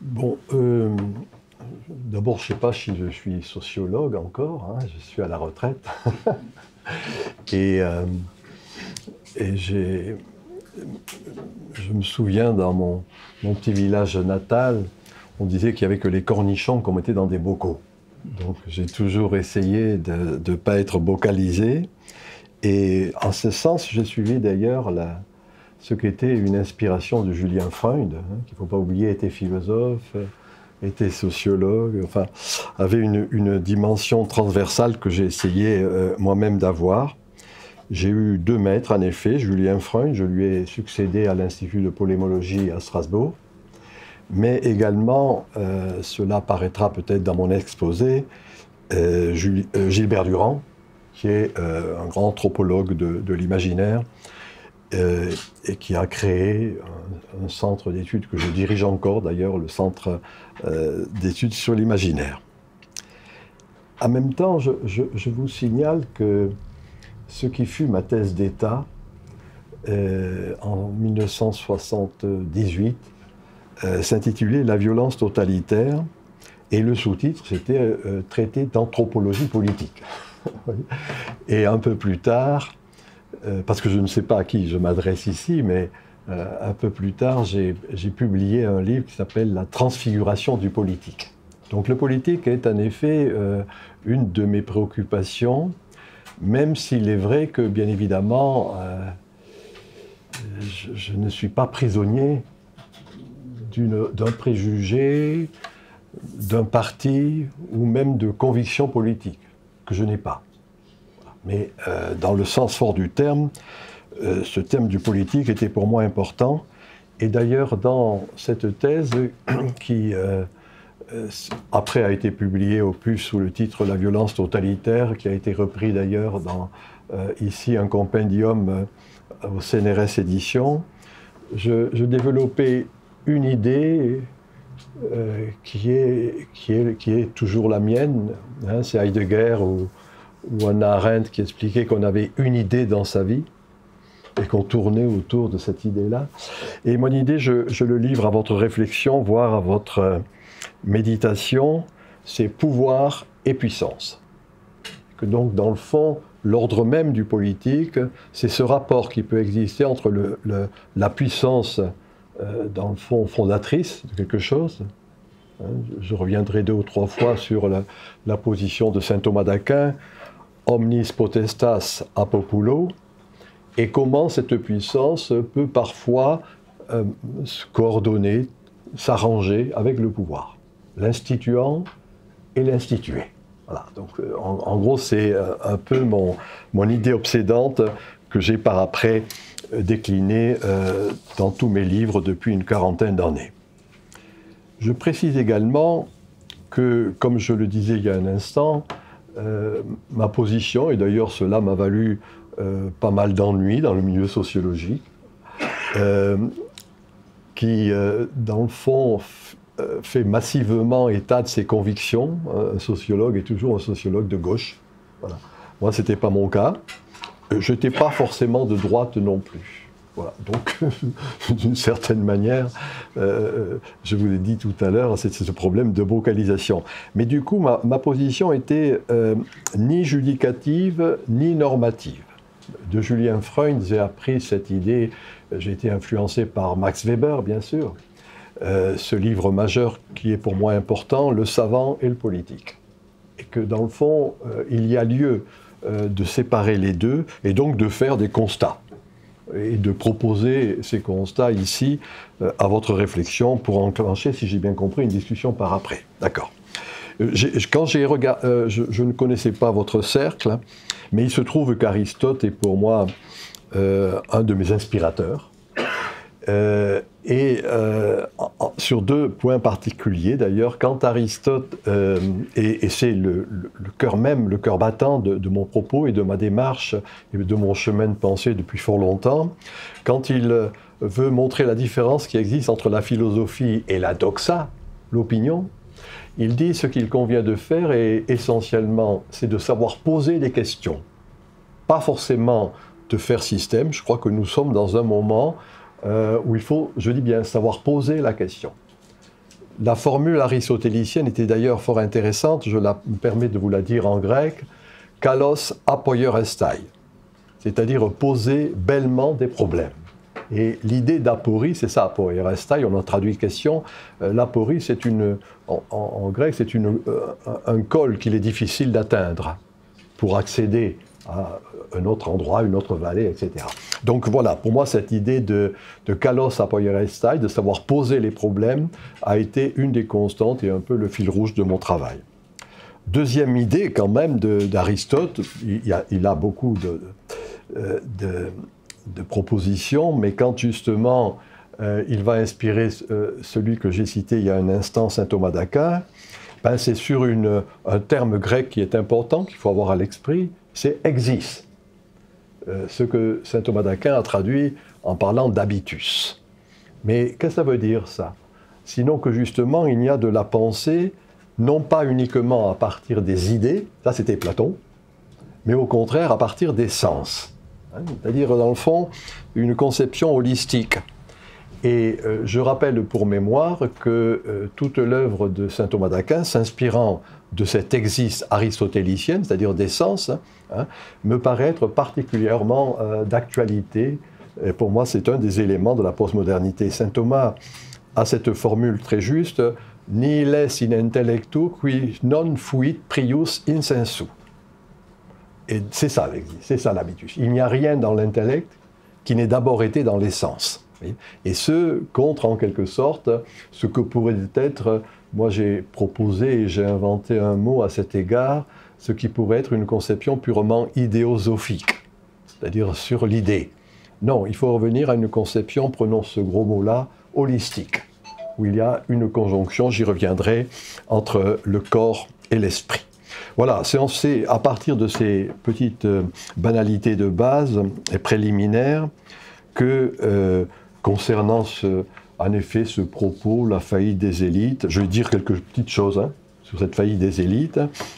Bon, d'abord, je ne sais pas si je suis sociologue encore, hein, je suis à la retraite. et et je me souviens, dans mon petit village natal, on disait qu'il n'y avait que les cornichons qu'on mettait dans des bocaux. Donc j'ai toujours essayé de ne pas être bocalisé. Et en ce sens, j'ai suivi d'ailleurs ce qu'était une inspiration de Julien Freund, hein, qu'il ne faut pas oublier, était philosophe, était sociologue, enfin, avait une dimension transversale que j'ai essayé moi-même d'avoir. J'ai eu deux maîtres, en effet, Julien Freund, je lui ai succédé à l'Institut de polémologie à Strasbourg, mais également, cela paraîtra peut-être dans mon exposé, Gilbert Durand, qui est un grand anthropologue de l'imaginaire, et qui a créé un centre d'études que je dirige encore d'ailleurs, le centre d'études sur l'imaginaire. En même temps, je vous signale que ce qui fut ma thèse d'État en 1978 s'intitulait « La violence totalitaire » et le sous-titre c'était « Traité d'anthropologie politique ». Et un peu plus tard, parce que je ne sais pas à qui je m'adresse ici, mais un peu plus tard, j'ai publié un livre qui s'appelle « La transfiguration du politique ». Donc le politique est en effet une de mes préoccupations, même s'il est vrai que, bien évidemment, je ne suis pas prisonnier d'un préjugé, d'un parti ou même de convictions politiques, que je n'ai pas. Mais dans le sens fort du terme, ce thème du politique était pour moi important. Et d'ailleurs, dans cette thèse, qui après a été publiée au plus sous le titre « La violence totalitaire », qui a été repris d'ailleurs dans ici un compendium au CNRS Éditions, je développais une idée qui est toujours la mienne, hein, c'est Heidegger ou Hannah Arendt qui expliquait qu'on avait une idée dans sa vie et qu'on tournait autour de cette idée-là. Et mon idée, je le livre à votre réflexion, voire à votre méditation, c'est pouvoir et puissance. Que donc, dans le fond, l'ordre même du politique, c'est ce rapport qui peut exister entre la puissance, dans le fond, fondatrice de quelque chose. Je reviendrai 2 ou 3 fois sur la position de saint Thomas d'Aquin, omnis potestas a populo, et comment cette puissance peut parfois se coordonner, s'arranger avec le pouvoir, l'instituant et l'institué. Voilà, donc en gros c'est un peu mon idée obsédante que j'ai par après déclinée dans tous mes livres depuis une quarantaine d'années. Je précise également que, comme je le disais il y a un instant, ma position, et d'ailleurs cela m'a valu pas mal d'ennuis dans le milieu sociologique, qui, dans le fond, fait massivement état de ses convictions. Un sociologue est toujours un sociologue de gauche. Voilà. Moi, ce n'était pas mon cas. Je n'étais pas forcément de droite non plus. Voilà. Donc, d'une certaine manière, je vous l'ai dit tout à l'heure, c'est ce problème de vocalisation. Mais du coup, ma position était ni judicative, ni normative. De Julien Freund, j'ai appris cette idée, j'ai été influencé par Max Weber, bien sûr, ce livre majeur qui est pour moi important, Le savant et le politique. Et que dans le fond, il y a lieu de séparer les deux et donc de faire des constats. Et de proposer ces constats ici à votre réflexion pour enclencher, si j'ai bien compris, une discussion par après. D'accord. Quand j'ai regardé, je ne connaissais pas votre cercle, mais il se trouve qu'Aristote est pour moi un de mes inspirateurs. Sur 2 points particuliers d'ailleurs, quand Aristote, et c'est le cœur même, le cœur battant de mon propos et de ma démarche et de mon chemin de pensée depuis fort longtemps, quand il veut montrer la différence qui existe entre la philosophie et la doxa, l'opinion, il dit ce qu'il convient de faire et essentiellement c'est de savoir poser des questions, pas forcément de faire système. Je crois que nous sommes dans un moment où il faut, je dis bien, savoir poser la question. La formule aristotélicienne était d'ailleurs fort intéressante, me permets de vous la dire en grec, « kalos apoierestai », c'est-à-dire poser bellement des problèmes. Et l'idée d'aporie, c'est ça, apoierestai, on a traduit question, l'aporie, c'est en grec, c'est un col qu'il est difficile d'atteindre pour accéder à un autre endroit, une autre vallée, etc. Donc voilà, pour moi, cette idée de kalos apoierestai, de savoir poser les problèmes, a été une des constantes et un peu le fil rouge de mon travail. Deuxième idée, quand même, d'Aristote, il a beaucoup de propositions, mais quand justement il va inspirer celui que j'ai cité il y a un instant, saint Thomas d'Aquin, ben c'est sur un terme grec qui est important, qu'il faut avoir à l'esprit, c'est exis. Ce que saint Thomas d'Aquin a traduit en parlant d'habitus. Mais qu'est-ce que ça veut dire, ça? Sinon que justement, il n'y a de la pensée, non pas uniquement à partir des idées, ça c'était Platon, mais au contraire à partir des sens. C'est-à-dire, dans le fond, une conception holistique. Et je rappelle pour mémoire que toute l'œuvre de saint Thomas d'Aquin, s'inspirant de cette exis aristotélicienne, c'est-à-dire des sens, me paraît être particulièrement d'actualité. Et pour moi, c'est un des éléments de la postmodernité. Saint Thomas a cette formule très juste, « Nihil est in intellectu qui non fuit prius in sensu ». Et c'est ça l'exis, c'est ça l'habitus. Il n'y a rien dans l'intellect qui n'ait d'abord été dans les sens. Et ce contre, en quelque sorte, ce que pourrait être, moi j'ai proposé et j'ai inventé un mot à cet égard, ce qui pourrait être une conception purement idéosophique, c'est-à-dire sur l'idée. Non, il faut revenir à une conception, prenons ce gros mot-là, holistique, où il y a une conjonction, j'y reviendrai, entre le corps et l'esprit. Voilà, c'est à partir de ces petites banalités de base et préliminaires que, concernant en effet ce propos, la faillite des élites, je vais dire quelques petites choses sur cette faillite des élites.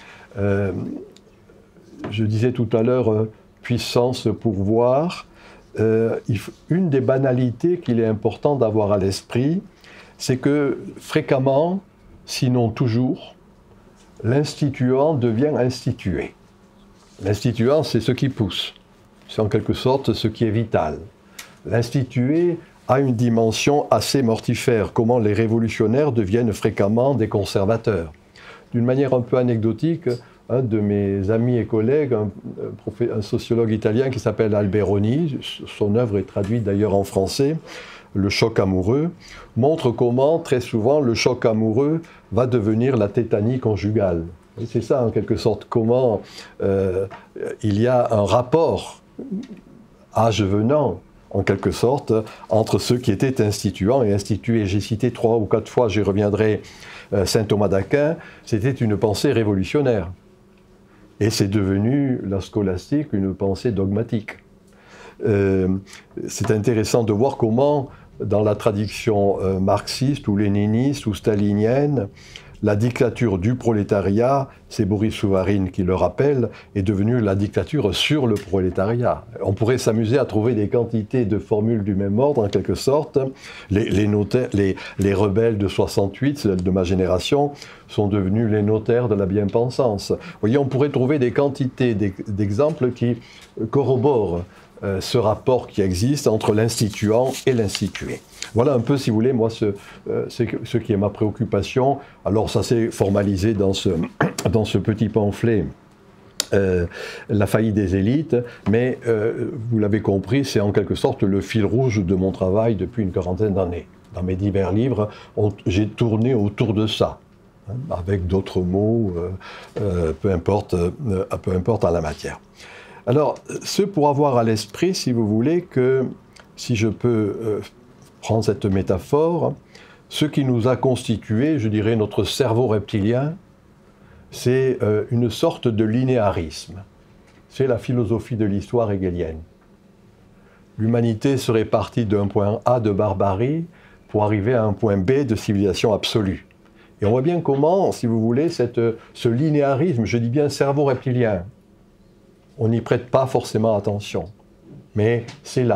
Je disais tout à l'heure, puissance, pouvoir. Une des banalités qu'il est important d'avoir à l'esprit, c'est que fréquemment, sinon toujours, l'instituant devient institué. L'instituant, c'est ce qui pousse. C'est en quelque sorte ce qui est vital. L'institué a une dimension assez mortifère, comment les révolutionnaires deviennent fréquemment des conservateurs. D'une manière un peu anecdotique, un de mes amis et collègues, un sociologue italien qui s'appelle Alberoni, son œuvre est traduite d'ailleurs en français, Le choc amoureux, montre comment très souvent le choc amoureux va devenir la tétanie conjugale. C'est ça en quelque sorte, comment il y a un rapport, âge venant, en quelque sorte, entre ceux qui étaient instituants et institués. J'ai cité 3 ou 4 fois, j'y reviendrai, saint Thomas d'Aquin, c'était une pensée révolutionnaire. Et c'est devenu, la scolastique, une pensée dogmatique. C'est intéressant de voir comment, dans la tradition marxiste ou léniniste ou stalinienne, la dictature du prolétariat, c'est Boris Souvarine qui le rappelle, est devenue la dictature sur le prolétariat. On pourrait s'amuser à trouver des quantités de formules du même ordre, en quelque sorte. Les rebelles de 68, celles de ma génération, sont devenus les notaires de la bien-pensance. Vous voyez, on pourrait trouver des quantités d'exemples qui corroborent ce rapport qui existe entre l'instituant et l'institué. Voilà un peu, si vous voulez, moi, ce qui est ma préoccupation. Alors, ça s'est formalisé dans ce petit pamphlet, La faillite des élites, mais vous l'avez compris, c'est en quelque sorte le fil rouge de mon travail depuis une quarantaine d'années. Dans mes divers livres, j'ai tourné autour de ça, avec d'autres mots, peu importe en la matière. Alors, ce pour avoir à l'esprit, si vous voulez, que, si je peux prendre cette métaphore, ce qui nous a constitué, je dirais, notre cerveau reptilien, c'est une sorte de linéarisme. C'est la philosophie de l'histoire hegelienne. L'humanité serait partie d'un point A de barbarie pour arriver à un point B de civilisation absolue. Et on voit bien comment, si vous voulez, ce linéarisme, je dis bien cerveau reptilien, on n'y prête pas forcément attention. Mais c'est là,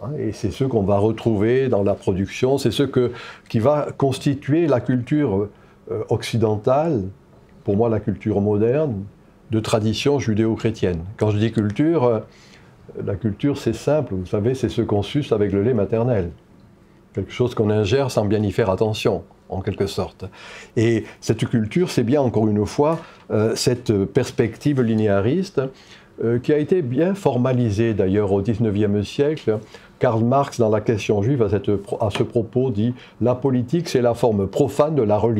Et c'est ce qu'on va retrouver dans la production, c'est ce qui va constituer la culture occidentale, pour moi la culture moderne, de tradition judéo-chrétienne. Quand je dis culture, la culture c'est simple, vous savez, c'est ce qu'on suce avec le lait maternel. Quelque chose qu'on ingère sans bien y faire attention, en quelque sorte. Et cette culture, c'est bien, encore une fois, cette perspective linéariste qui a été bien formalisée, d'ailleurs, au XIXe siècle. Karl Marx, dans La question juive, à ce propos, dit « La politique, c'est la forme profane de la religion ».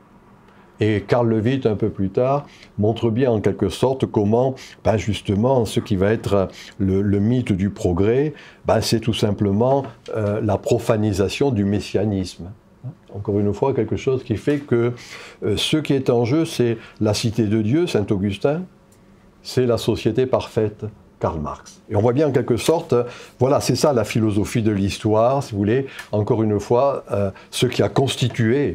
Et Karl Levitt, un peu plus tard, montre bien en quelque sorte comment, justement, ce qui va être le mythe du progrès, c'est tout simplement la profanisation du messianisme. Encore une fois, quelque chose qui fait que ce qui est en jeu, c'est la cité de Dieu, Saint Augustin, c'est la société parfaite, Karl Marx. Et on voit bien en quelque sorte, voilà, c'est ça la philosophie de l'histoire, si vous voulez, encore une fois, ce qui a constitué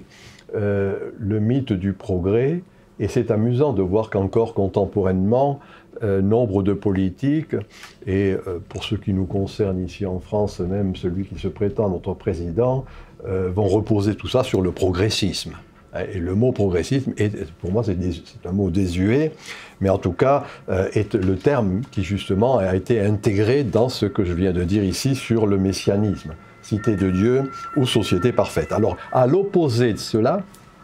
le mythe du progrès, et c'est amusant de voir qu'encore contemporainement, nombre de politiques, et pour ce qui nous concerne ici en France, même celui qui se prétend notre président, vont reposer tout ça sur le progressisme. Et le mot progressisme, pour moi, c'est un mot désuet, mais en tout cas, est le terme qui justement a été intégré dans ce que je viens de dire ici sur le messianisme. Cité de Dieu ou société parfaite. Alors, à l'opposé de cela,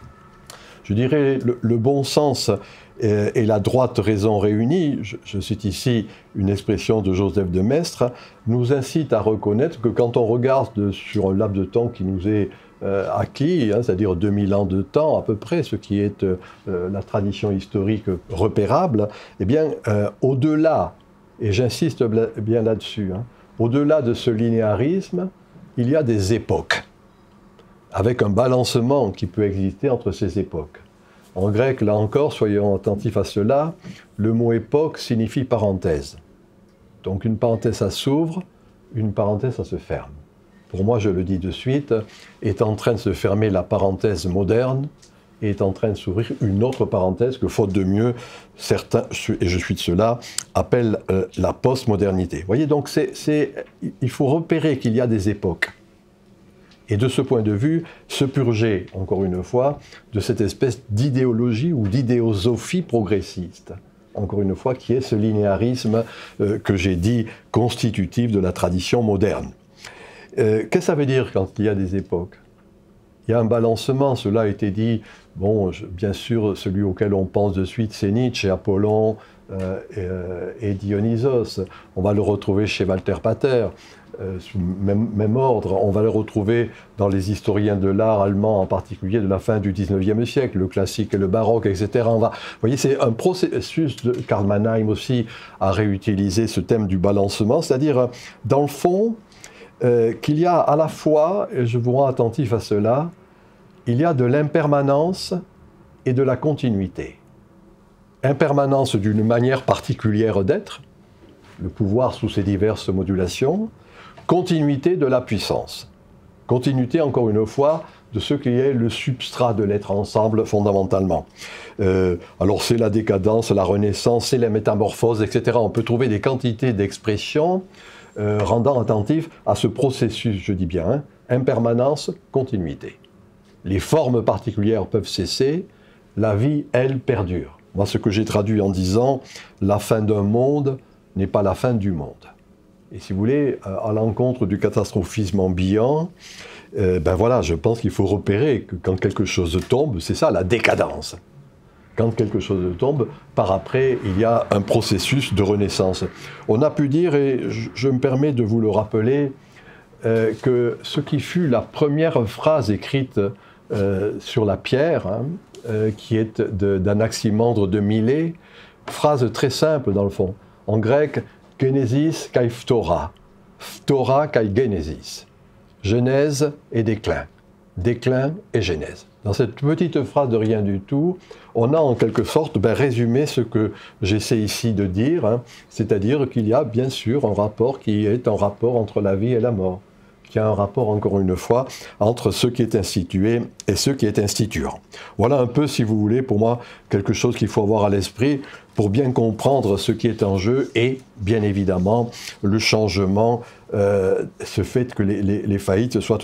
je dirais le bon sens et la droite raison réunie, je cite ici une expression de Joseph de Maistre, nous incite à reconnaître que quand on regarde sur un laps de temps qui nous est acquis, c'est-à-dire 2000 ans de temps à peu près, ce qui est la tradition historique repérable, eh bien, au-delà, et j'insiste bien là-dessus, au-delà de ce linéarisme, il y a des époques, avec un balancement qui peut exister entre ces époques. En grec, là encore, soyons attentifs à cela, le mot époque signifie parenthèse. Donc une parenthèse, ça s'ouvre, une parenthèse, ça se ferme. Pour moi, je le dis de suite, est en train de se fermer la parenthèse moderne, et est en train de s'ouvrir une autre parenthèse que, faute de mieux, certains, et je suis de ceux-là, appellent la postmodernité. Vous voyez, donc il faut repérer qu'il y a des époques. Et de ce point de vue, se purger, encore une fois, de cette espèce d'idéologie ou d'idéosophie progressiste, encore une fois, qui est ce linéarisme que j'ai dit constitutif de la tradition moderne. Qu'est-ce que ça veut dire quand il y a des époques? Il y a un balancement, cela a été dit, bon, bien sûr, celui auquel on pense de suite, c'est Nietzsche, Apollon et Dionysos. On va le retrouver chez Walter Pater, sous même ordre. On va le retrouver dans les historiens de l'art allemand, en particulier de la fin du XIXe siècle, le classique et le baroque, etc. Vous voyez, c'est un processus, Karl Mannheim aussi a réutilisé ce thème du balancement, c'est-à-dire, dans le fond, qu'il y a à la fois, et je vous rends attentif à cela, il y a de l'impermanence et de la continuité. Impermanence d'une manière particulière d'être, le pouvoir sous ses diverses modulations, continuité de la puissance. Continuité, encore une fois, de ce qui est le substrat de l'être ensemble fondamentalement. Alors c'est la décadence, la renaissance, c'est la métamorphose, etc. On peut trouver des quantités d'expressions rendant attentif à ce processus, je dis bien, impermanence, continuité. Les formes particulières peuvent cesser, la vie, elle, perdure. Moi, ce que j'ai traduit en disant « la fin d'un monde n'est pas la fin du monde ». Et si vous voulez, à l'encontre du catastrophisme ambiant, ben voilà, je pense qu'il faut repérer que quand quelque chose tombe, c'est ça la décadence. Quand quelque chose tombe, par après, il y a un processus de renaissance. On a pu dire, et je me permets de vous le rappeler, que ce qui fut la première phrase écrite sur la pierre, qui est d'Anaximandre de Milet, phrase très simple dans le fond. En grec, Genesis kai phtora, phtora kai genesis. Genèse et déclin, déclin et genèse. Dans cette petite phrase de rien du tout, on a en quelque sorte résumé ce que j'essaie ici de dire, c'est-à-dire qu'il y a bien sûr un rapport qui est un rapport entre la vie et la mort, qu'il y a un rapport, encore une fois, entre ce qui est institué et ce qui est instituant. Voilà un peu, si vous voulez, pour moi, quelque chose qu'il faut avoir à l'esprit pour bien comprendre ce qui est en jeu et, bien évidemment, le changement, ce fait que les faillites soient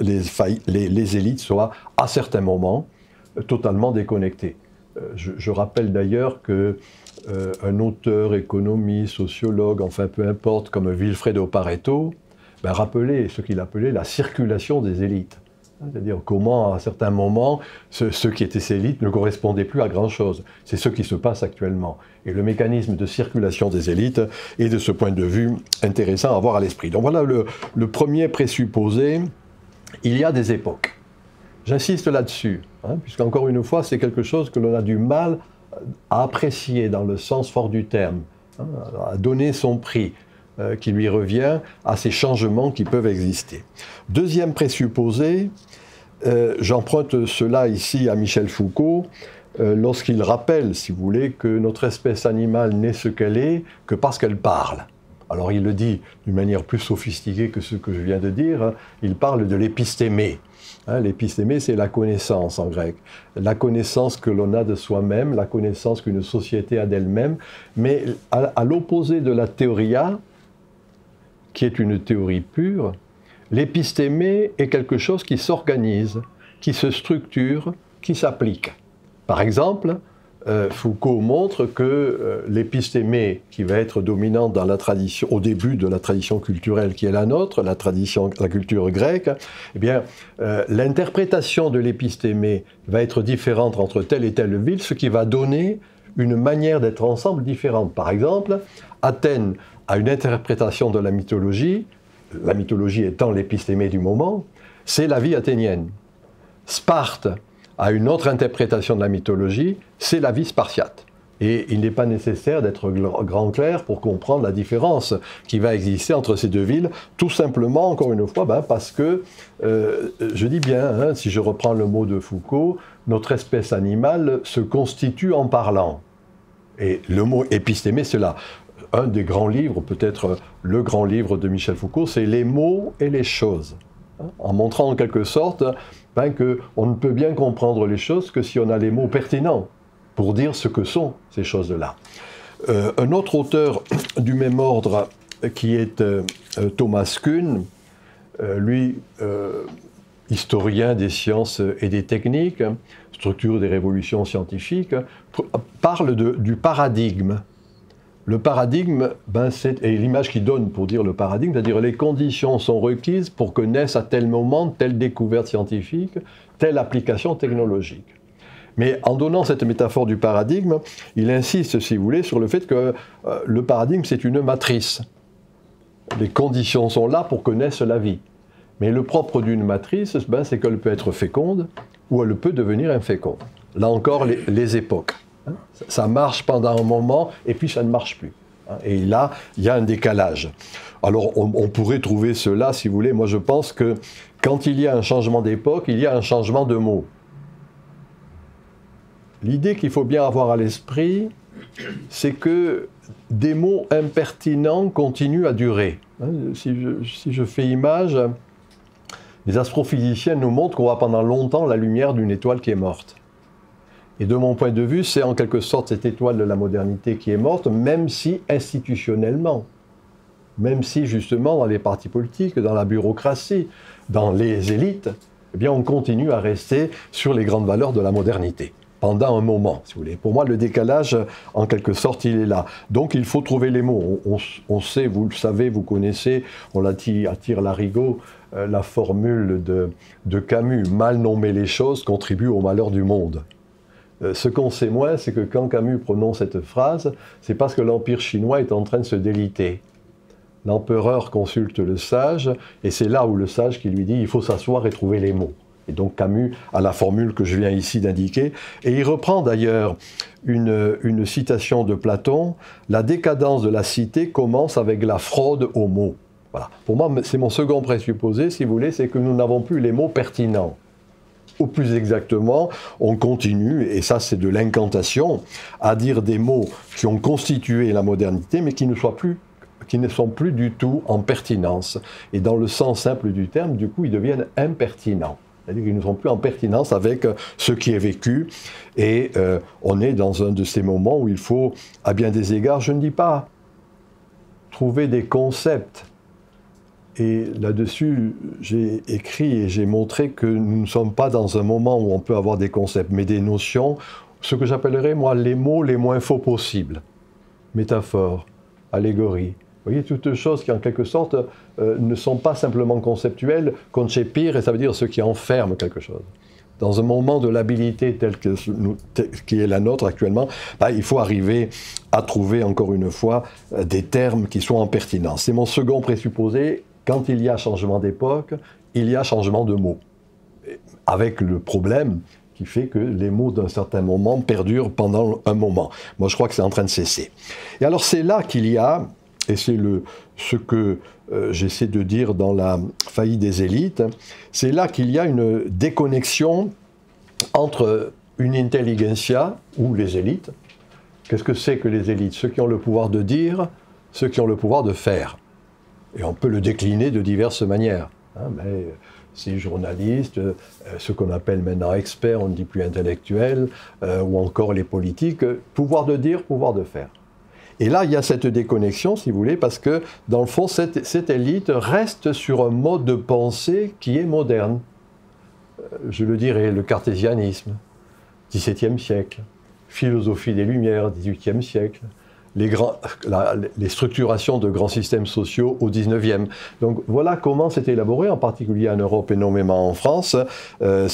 les élites soient, à certains moments, totalement déconnectées. Je rappelle d'ailleurs que un auteur, économiste, sociologue, enfin peu importe, comme Vilfredo Pareto, rappelait ce qu'il appelait la circulation des élites. C'est-à-dire comment, à certains moments, ceux qui étaient ces élites ne correspondaient plus à grand-chose. C'est ce qui se passe actuellement. Et le mécanisme de circulation des élites est, de ce point de vue, intéressant à avoir à l'esprit. Donc voilà le premier présupposé. Il y a des époques. J'insiste là-dessus, puisqu'encore une fois, c'est quelque chose que l'on a du mal à apprécier dans le sens fort du terme, à donner son prix qui lui revient à ces changements qui peuvent exister. Deuxième présupposé, j'emprunte cela ici à Michel Foucault, lorsqu'il rappelle, si vous voulez, que notre espèce animale n'est ce qu'elle est que parce qu'elle parle. Alors il le dit d'une manière plus sophistiquée que ce que je viens de dire, il parle de l'épistémé. L'épistémé, c'est la connaissance en grec. La connaissance que l'on a de soi-même, la connaissance qu'une société a d'elle-même, mais à l'opposé de la théoria, qui est une théorie pure, l'épistémé est quelque chose qui s'organise, qui se structure, qui s'applique. Par exemple, Foucault montre que l'épistémé qui va être dominante dans la tradition, au début de la tradition culturelle qui est la nôtre, la culture grecque, eh bien, l'interprétation de l'épistémé va être différente entre telle et telle ville, ce qui va donner une manière d'être ensemble différente. Par exemple, Athènes a une interprétation de la mythologie étant l'épistémé du moment, c'est la vie athénienne. Sparte a une autre interprétation de la mythologie, c'est la vie spartiate. Et il n'est pas nécessaire d'être grand clair pour comprendre la différence qui va exister entre ces deux villes, tout simplement, encore une fois, parce que, je dis bien, si je reprends le mot de Foucault, notre espèce animale se constitue en parlant. Et le mot épistémé, c'est là. Un des grands livres, peut-être le grand livre de Michel Foucault, c'est Les mots et les choses. En montrant en quelque sorte qu'on ne peut bien comprendre les choses que si on a les mots pertinents pour dire ce que sont ces choses-là. Un autre auteur du même ordre qui est Thomas Kuhn, lui, historien des sciences et des techniques, structure des révolutions scientifiques, parle du paradigme. Le paradigme, c'est l'image qu'il donne pour dire le paradigme, c'est-à-dire les conditions sont requises pour que naisse à tel moment telle découverte scientifique, telle application technologique. Mais en donnant cette métaphore du paradigme, il insiste, si vous voulez, sur le fait que le paradigme, c'est une matrice. Les conditions sont là pour que naisse la vie. Mais le propre d'une matrice, c'est qu'elle peut être féconde ou elle peut devenir inféconde. Là encore, les époques. Ça marche pendant un moment et puis ça ne marche plus. Et là, il y a un décalage. Alors, on pourrait trouver cela, si vous voulez. Moi, je pense que quand il y a un changement d'époque, il y a un changement de mots. L'idée qu'il faut bien avoir à l'esprit, c'est que des mots impertinents continuent à durer. Si je fais image, les astrophysiciens nous montrent qu'on voit pendant longtemps la lumière d'une étoile qui est morte. Et de mon point de vue, c'est en quelque sorte cette étoile de la modernité qui est morte, même si institutionnellement, même si justement dans les partis politiques, dans la bureaucratie, dans les élites, eh bien on continue à rester sur les grandes valeurs de la modernité, pendant un moment, si vous voulez. Pour moi, le décalage, en quelque sorte, il est là. Donc il faut trouver les mots. On sait, vous le savez, vous connaissez, on l'a dit à tire-larigot, la formule de Camus, « Mal nommer les choses contribue au malheur du monde ». Ce qu'on sait moins, c'est que quand Camus prononce cette phrase, c'est parce que l'Empire chinois est en train de se déliter. L'empereur consulte le sage, et c'est là où le sage qui lui dit « il faut s'asseoir et trouver les mots ». Et donc Camus a la formule que je viens ici d'indiquer. Et il reprend d'ailleurs une citation de Platon, « La décadence de la cité commence avec la fraude aux mots ». Voilà. Pour moi, c'est mon second présupposé, si vous voulez, c'est que nous n'avons plus les mots pertinents. Ou plus exactement, on continue, et ça c'est de l'incantation, à dire des mots qui ont constitué la modernité, mais qui ne soient plus qui ne sont plus du tout en pertinence. Et dans le sens simple du terme, du coup, ils deviennent impertinents. C'est-à-dire qu'ils ne sont plus en pertinence avec ce qui est vécu. Et on est dans un de ces moments où il faut, à bien des égards, je ne dis pas trouver des concepts. Et là-dessus, j'ai écrit et j'ai montré que nous ne sommes pas dans un moment où on peut avoir des concepts, mais des notions, ce que j'appellerais, moi, les mots les moins faux possibles. Métaphores, allégories. Vous voyez, toutes choses qui, en quelque sorte, ne sont pas simplement conceptuelles, concepire, et ça veut dire ce qui enferme quelque chose. Dans un moment de l'habilité qui est la nôtre actuellement, il faut arriver à trouver, encore une fois, des termes qui soient en pertinence. C'est mon second présupposé. Quand il y a changement d'époque, il y a changement de mots. Avec le problème qui fait que les mots d'un certain moment perdurent pendant un moment. Moi, je crois que c'est en train de cesser. Et alors, c'est là qu'il y a, et c'est ce que j'essaie de dire dans la faillite des élites, c'est là qu'il y a une déconnexion entre une intelligentsia, ou les élites. Qu'est-ce que c'est que les élites? Ceux qui ont le pouvoir de dire, ceux qui ont le pouvoir de faire. Et on peut le décliner de diverses manières. Mais ces journalistes, ce qu'on appelle maintenant experts, on ne dit plus intellectuels, ou encore les politiques, pouvoir de dire, pouvoir de faire. Et là, il y a cette déconnexion, si vous voulez, parce que, dans le fond, cette élite reste sur un mode de pensée qui est moderne. Je le dirais, le cartésianisme, XVIIe siècle, philosophie des Lumières, XVIIIe siècle, les structurations de grands systèmes sociaux au XIXe. Donc voilà comment s'est élaboré, en particulier en Europe et nommément en France, le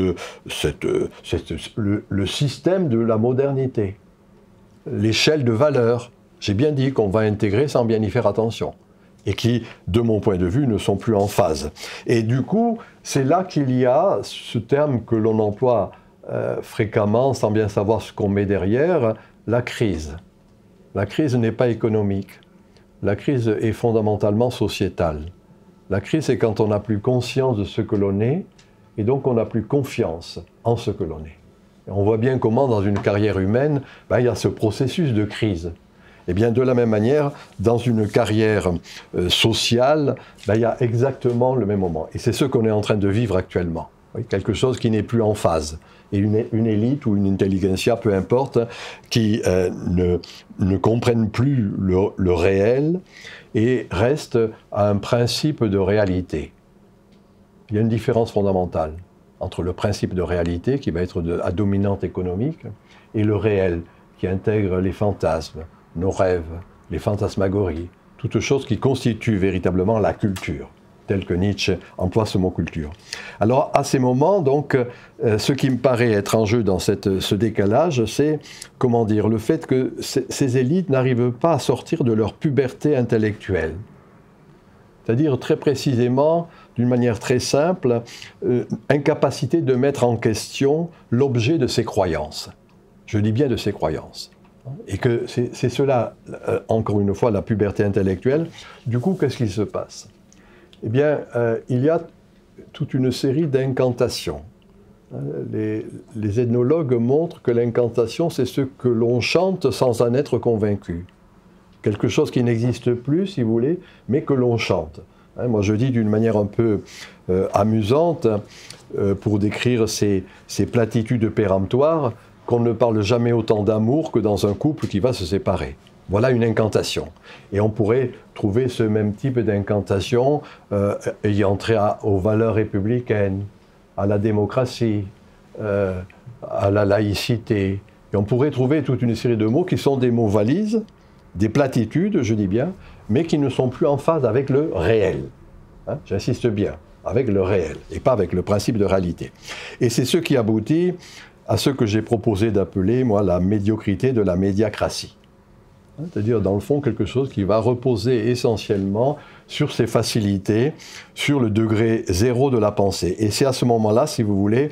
système de la modernité, l'échelle de valeurs. J'ai bien dit qu'on va intégrer sans bien y faire attention, et qui, de mon point de vue, ne sont plus en phase. Et du coup, c'est là qu'il y a ce terme que l'on emploie fréquemment, sans bien savoir ce qu'on met derrière, la crise. La crise n'est pas économique. La crise est fondamentalement sociétale. La crise, c'est quand on n'a plus conscience de ce que l'on est, et donc on n'a plus confiance en ce que l'on est. Et on voit bien comment, dans une carrière humaine, il y a ce processus de crise. Et bien, de la même manière, dans une carrière sociale, il y a exactement le même moment. Et c'est ce qu'on est en train de vivre actuellement. Oui, quelque chose qui n'est plus en phase. Et une élite ou une intelligentsia, peu importe, qui ne comprennent plus le réel et restent à un principe de réalité. Il y a une différence fondamentale entre le principe de réalité, qui va être à dominante économique, et le réel, qui intègre les fantasmes, nos rêves, les fantasmagories, toutes choses qui constituent véritablement la culture, tel que Nietzsche emploie ce mot culture. Alors, à ces moments, donc, ce qui me paraît être en jeu dans ce décalage, c'est, comment dire, le fait que ces élites n'arrivent pas à sortir de leur puberté intellectuelle. C'est-à-dire, très précisément, d'une manière très simple, incapacité de mettre en question l'objet de ses croyances. Je dis bien de ses croyances. Et que c'est cela, encore une fois, la puberté intellectuelle. Du coup, qu'est-ce qui se passe? Eh bien, il y a toute une série d'incantations. Les ethnologues montrent que l'incantation, c'est ce que l'on chante sans en être convaincu. Quelque chose qui n'existe plus, si vous voulez, mais que l'on chante. Moi, je dis d'une manière un peu amusante, pour décrire ces platitudes péremptoires, qu'on ne parle jamais autant d'amour que dans un couple qui va se séparer. Voilà une incantation. Et on pourrait trouver ce même type d'incantation ayant trait aux valeurs républicaines, à la démocratie, à la laïcité. Et on pourrait trouver toute une série de mots qui sont des mots valises, des platitudes, je dis bien, mais qui ne sont plus en phase avec le réel. J'insiste bien, avec le réel, et pas avec le principe de réalité. Et c'est ce qui aboutit à ce que j'ai proposé d'appeler, moi, la médiocrité de la médiacratie. C'est-à-dire, dans le fond, quelque chose qui va reposer essentiellement sur ses facilités, sur le degré zéro de la pensée. Et c'est à ce moment-là, si vous voulez,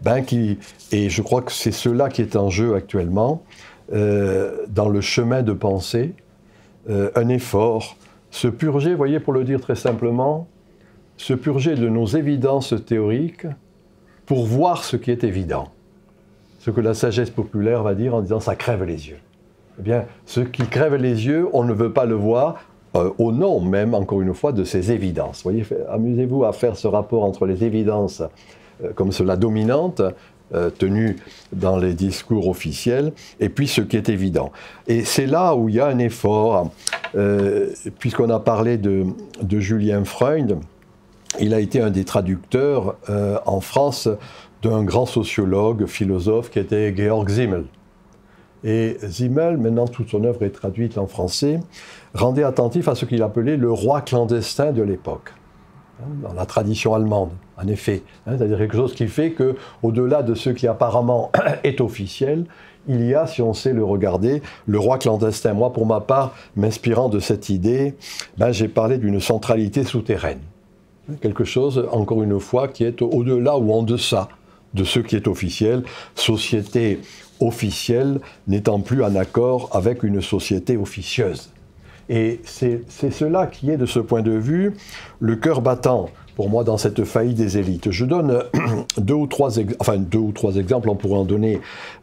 et je crois que c'est cela qui est en jeu actuellement, dans le chemin de pensée, un effort, se purger, vous voyez, pour le dire très simplement, se purger de nos évidences théoriques pour voir ce qui est évident. Ce que la sagesse populaire va dire en disant « ça crève les yeux ». Eh bien, ce qui crève les yeux, on ne veut pas le voir, au nom même, encore une fois, de ces évidences. Vous voyez, amusez-vous à faire ce rapport entre les évidences comme cela dominante, tenues dans les discours officiels, et puis ce qui est évident. Et c'est là où il y a un effort, puisqu'on a parlé de Julien Freund, il a été un des traducteurs en France d'un grand sociologue, philosophe, qui était Georg Simmel. Et Simmel, maintenant toute son œuvre est traduite en français, rendait attentif à ce qu'il appelait le roi clandestin de l'époque, dans la tradition allemande, en effet. C'est-à-dire quelque chose qui fait qu'au-delà de ce qui apparemment est officiel, il y a, si on sait le regarder, le roi clandestin. Moi, pour ma part, m'inspirant de cette idée, j'ai parlé d'une centralité souterraine. Quelque chose, encore une fois, qui est au-delà ou en deçà de ce qui est officiel, société officielle n'étant plus en accord avec une société officieuse. Et c'est cela qui est, de ce point de vue, le cœur battant, pour moi, dans cette faillite des élites. Je donne deux ou trois exemples, on pourrait en donner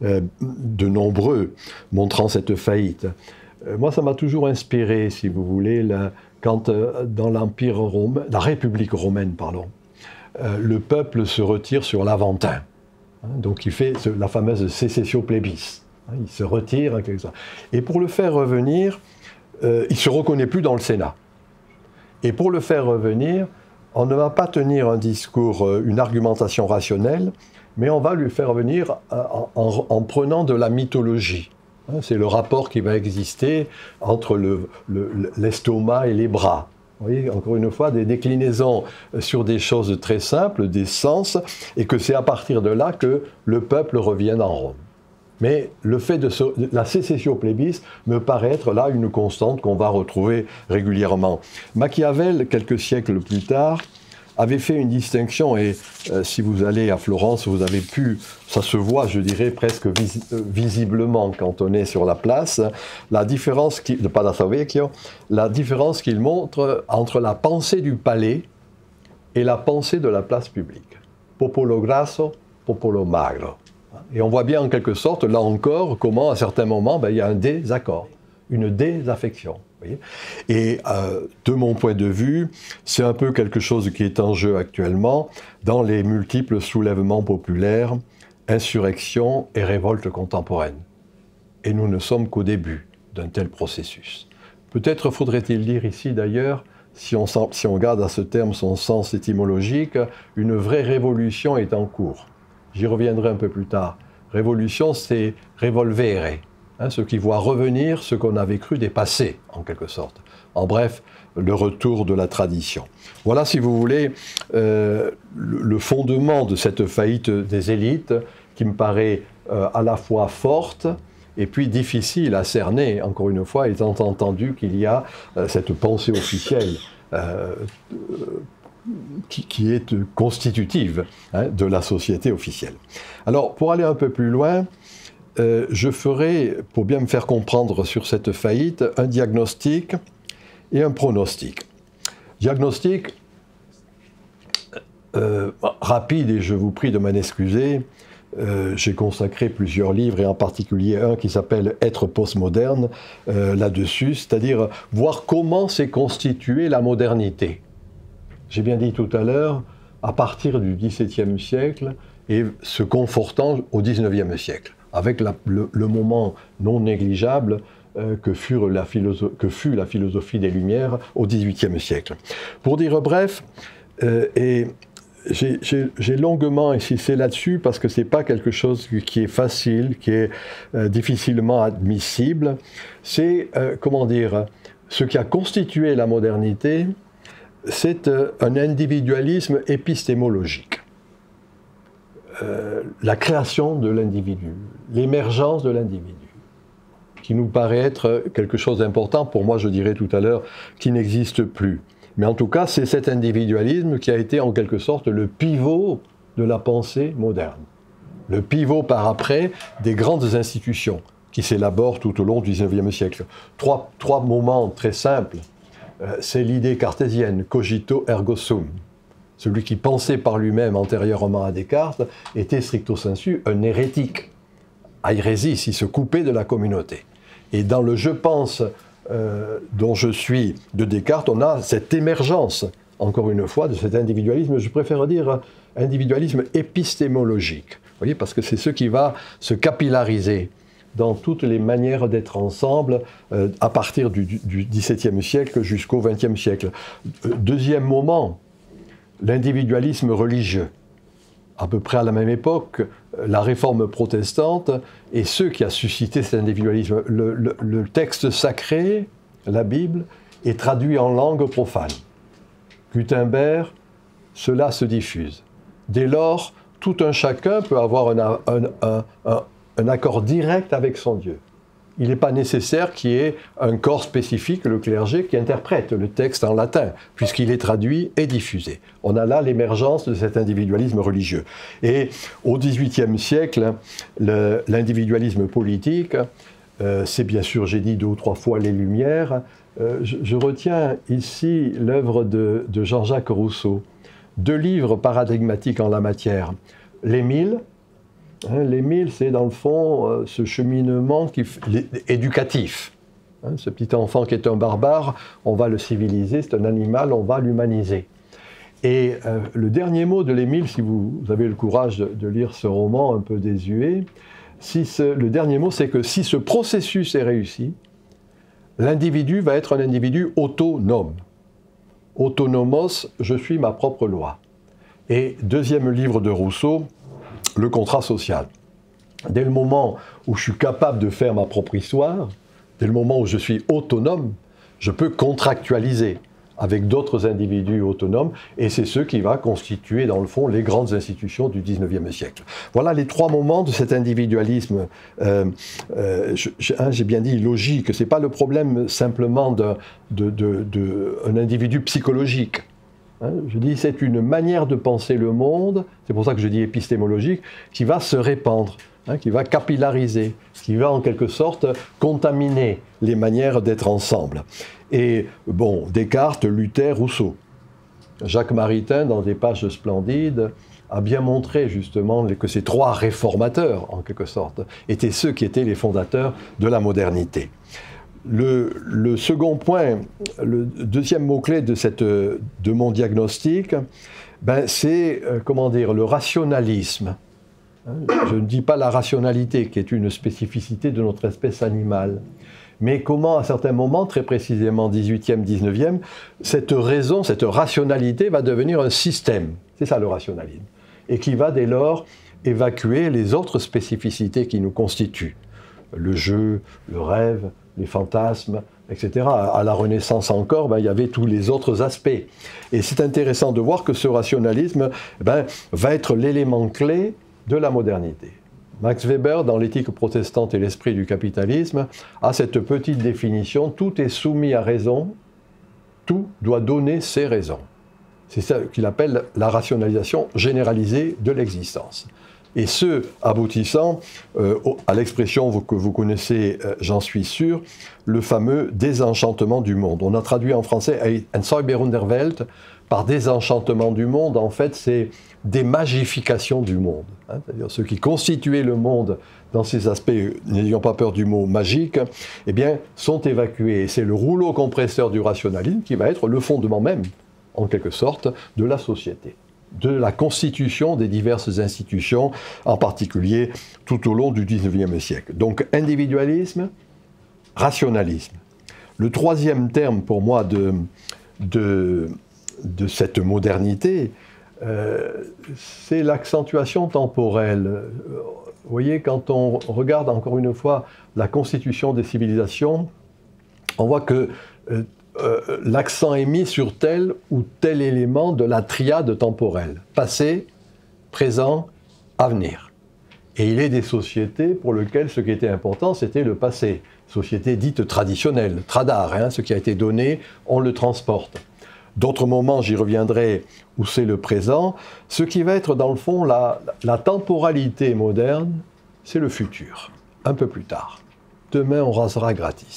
de nombreux, montrant cette faillite. Moi, ça m'a toujours inspiré, si vous voulez, quand dans l'Empire romain, la République romaine, pardon, le peuple se retire sur l'Aventin. Donc il fait la fameuse sécessio plebis. Il se retire en quelque sorte. Et pour le faire revenir, il ne se reconnaît plus dans le Sénat. Et pour le faire revenir, on ne va pas tenir un discours, une argumentation rationnelle, mais on va lui faire revenir en prenant de la mythologie. C'est le rapport qui va exister entre l'estomac et les bras. Vous voyez, encore une fois, des déclinaisons sur des choses très simples, des sens, et que c'est à partir de là que le peuple revienne en Rome. Mais le fait de la sécessio plebis me paraît être là une constante qu'on va retrouver régulièrement. Machiavel, quelques siècles plus tard, avait fait une distinction, et si vous allez à Florence, vous avez pu, ça se voit, je dirais, presque visiblement quand on est sur la place, la différence qu'il montre entre la pensée du palais et la pensée de la place publique. Popolo grasso, popolo magro. Et on voit bien en quelque sorte, là encore, comment à certains moments, il y a un désaccord, une désaffection. Et de mon point de vue, c'est un peu quelque chose qui est en jeu actuellement dans les multiples soulèvements populaires, insurrections et révoltes contemporaines. Et nous ne sommes qu'au début d'un tel processus. Peut-être faudrait-il dire ici d'ailleurs, si on garde à ce terme son sens étymologique, une vraie révolution est en cours. J'y reviendrai un peu plus tard. Révolution, c'est revolvere. Ce qui voit revenir ce qu'on avait cru dépasser, en quelque sorte. En bref, le retour de la tradition. Voilà, si vous voulez, le fondement de cette faillite des élites, qui me paraît à la fois forte et puis difficile à cerner, encore une fois, étant entendu qu'il y a cette pensée officielle qui est constitutive de la société officielle. Alors, pour aller un peu plus loin, je ferai, pour bien me faire comprendre sur cette faillite, un diagnostic et un pronostic. Diagnostic rapide, et je vous prie de m'en excuser, j'ai consacré plusieurs livres, et en particulier un qui s'appelle « Être postmoderne » là-dessus, c'est-à-dire voir comment s'est constituée la modernité. J'ai bien dit tout à l'heure, à partir du XVIIe siècle et se confortant au XIXe siècle, avec le moment non négligeable que fut la philosophie des Lumières au XVIIIe siècle. Pour dire bref, et j'ai longuement insisté là-dessus parce que ce n'est pas quelque chose qui est facile, qui est difficilement admissible. C'est, comment dire, ce qui a constitué la modernité, c'est un individualisme épistémologique. La création de l'individu, l'émergence de l'individu, qui nous paraît être quelque chose d'important, pour moi je dirais tout à l'heure, qui n'existe plus. Mais en tout cas, c'est cet individualisme qui a été en quelque sorte le pivot de la pensée moderne. Le pivot par après des grandes institutions qui s'élaborent tout au long du XIXe siècle. Trois moments très simples. C'est l'idée cartésienne, cogito ergo sum. Celui qui pensait par lui-même antérieurement à Descartes était stricto sensu un hérétique. Airesis, il se coupait de la communauté. Et dans le « je pense » dont je suis de Descartes, on a cette émergence, encore une fois, de cet individualisme, je préfère dire individualisme épistémologique. Vous voyez, parce que c'est ce qui va se capillariser dans toutes les manières d'être ensemble à partir du XVIIe siècle jusqu'au XXe siècle. Deuxième moment, l'individualisme religieux. À peu près à la même époque, la réforme protestante et ce qui a suscité cet individualisme. Le texte sacré, la Bible, est traduit en langue profane. Gutenberg, cela se diffuse. Dès lors, tout un chacun peut avoir un accord direct avec son Dieu. Il n'est pas nécessaire qu'il y ait un corps spécifique, le clergé, qui interprète le texte en latin, puisqu'il est traduit et diffusé. On a là l'émergence de cet individualisme religieux. Et au XVIIIe siècle, l'individualisme politique, c'est bien sûr, j'ai dit 2 ou 3 fois les Lumières. Je retiens ici l'œuvre de Jean-Jacques Rousseau. 2 livres paradigmatiques en la matière. L'Émile, l'Émile, c'est dans le fond ce cheminement éducatif. Ce petit enfant qui est un barbare, on va le civiliser, c'est un animal, on va l'humaniser. Et le dernier mot de l'Émile, si vous avez le courage de lire ce roman un peu désuet, le dernier mot, c'est que si ce processus est réussi, l'individu va être un individu autonome. Autonomos, je suis ma propre loi. Et deuxième livre de Rousseau, le contrat social. Dès le moment où je suis capable de faire ma propre histoire, dès le moment où je suis autonome, je peux contractualiser avec d'autres individus autonomes, et c'est ce qui va constituer, dans le fond, les grandes institutions du XIXe siècle. Voilà les 3 moments de cet individualisme, j'ai bien dit logique, ce n'est pas le problème simplement d'un individu psychologique. Je dis c'est une manière de penser le monde, c'est pour ça que je dis épistémologique, qui va se répandre, qui va capillariser, qui va en quelque sorte contaminer les manières d'être ensemble. Et bon, Descartes, Luther, Rousseau. Jacques Maritain, dans des pages splendides, a bien montré justement que ces 3 réformateurs, en quelque sorte, étaient ceux qui étaient les fondateurs de la modernité. Le second point, le deuxième mot-clé de mon diagnostic, c'est, comment dire, le rationalisme. Je ne dis pas la rationalité, qui est une spécificité de notre espèce animale, mais comment, à certains moments, très précisément 18e, 19e, cette raison, cette rationalité va devenir un système. C'est ça le rationalisme. Et qui va dès lors évacuer les autres spécificités qui nous constituent. Le jeu, le rêve, les fantasmes, etc. À la Renaissance encore, il y avait tous les autres aspects. Et c'est intéressant de voir que ce rationalisme va être l'élément clé de la modernité. Max Weber, dans l'éthique protestante et l'esprit du capitalisme, a cette petite définition, tout est soumis à raison, tout doit donner ses raisons. C'est ça qu'il appelle la rationalisation généralisée de l'existence. Et ce, aboutissant à l'expression que vous connaissez, j'en suis sûr, le fameux désenchantement du monde. On a traduit en français « Ensäuberung der Welt » par désenchantement du monde. En fait, c'est démagification du monde. C'est-à-dire ce qui constituait le monde dans ses aspects, n'ayons pas peur du mot magique, eh bien, sont évacués. Et c'est le rouleau compresseur du rationalisme qui va être le fondement même, en quelque sorte, de la société, de la constitution des diverses institutions, en particulier tout au long du XIXe siècle. Donc individualisme, rationalisme. Le troisième terme pour moi de cette modernité, c'est l'accentuation temporelle. Vous voyez, quand on regarde encore une fois la constitution des civilisations, on voit que l'accent est mis sur tel ou tel élément de la triade temporelle. Passé, présent, avenir. Et il est des sociétés pour lesquelles ce qui était important, c'était le passé. Sociétés dites traditionnelles, tradar, ce qui a été donné, on le transporte. D'autres moments, j'y reviendrai, où c'est le présent. Ce qui va être, dans le fond, la temporalité moderne, c'est le futur, un peu plus tard. Demain, on rasera gratis.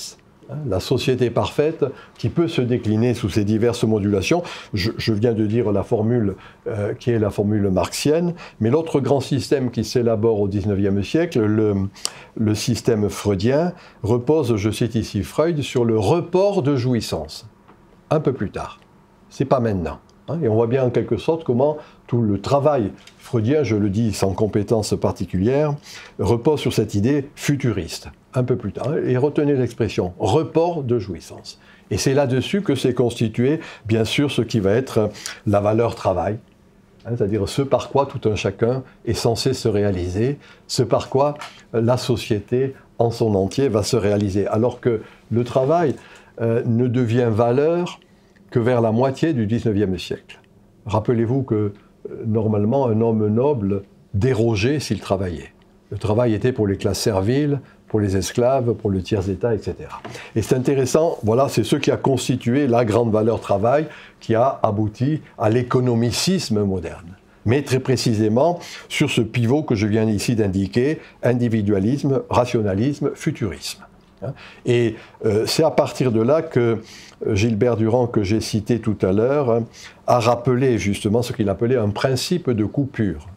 La société parfaite qui peut se décliner sous ces diverses modulations. Je viens de dire la formule qui est la formule marxienne, mais l'autre grand système qui s'élabore au XIXe siècle, le système freudien, repose, je cite ici Freud, sur le report de jouissance. Un peu plus tard. C'est pas maintenant. Et on voit bien en quelque sorte comment tout le travail freudien, je le dis sans compétence particulière, repose sur cette idée futuriste, un peu plus tard. Et retenez l'expression, report de jouissance. Et c'est là-dessus que s'est constitué, bien sûr, ce qui va être la valeur travail, c'est-à-dire ce par quoi tout un chacun est censé se réaliser, ce par quoi la société en son entier va se réaliser. Alors que le travail ne devient valeur que vers la moitié du XIXe siècle. Rappelez-vous que, normalement, un homme noble dérogeait s'il travaillait. Le travail était pour les classes serviles, pour les esclaves, pour le tiers-état, etc. Et c'est intéressant, voilà, c'est ce qui a constitué la grande valeur travail qui a abouti à l'économicisme moderne. Mais très précisément sur ce pivot que je viens ici d'indiquer, individualisme, rationalisme, futurisme. Et c'est à partir de là que Gilbert Durand, que j'ai cité tout à l'heure, a rappelé justement ce qu'il appelait un principe de coupure.